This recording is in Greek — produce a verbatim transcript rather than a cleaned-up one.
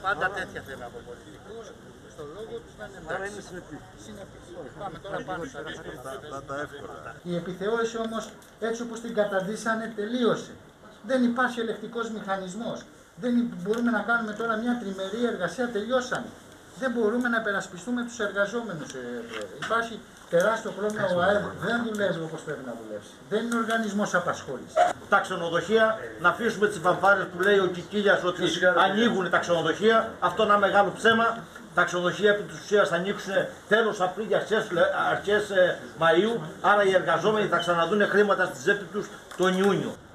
Πάντα τέτοια θέλουν από πολιτικούς. Στο λόγο τους να είναι εντάξει. Συνεπείς. Πάμε τώρα πάνω στα εύκολα. Η επιθεώρηση όμως, έτσι όπως την καταντήσανε, τελείωσε. Δεν υπάρχει ελεκτικός μηχανισμός. Δεν μπορούμε να κάνουμε τώρα μια τριμερή εργασία, τελειώσαμε. Δεν μπορούμε να υπερασπιστούμε τους εργαζόμενους. Ε, υπάρχει τεράστιο πρόβλημα. Ο ΑΕΔ δεν δουλεύει όπως πρέπει να δουλεύσει. Δεν είναι οργανισμός απασχόλησης. Τα ξενοδοχεία, να αφήσουμε τις φανφάρες που λέει ο Κικίλιας ότι ανοίγουν τα ξενοδοχεία. Αυτό είναι ένα μεγάλο ψέμα. Τα ξενοδοχεία επί της ουσίας θα ανοίξουν τέλος Απρίλη, αρχές Μαΐου. Άρα οι εργαζόμενοι θα ξαναδούν χρήματα στη τσέπη τους τον Ιούνιο.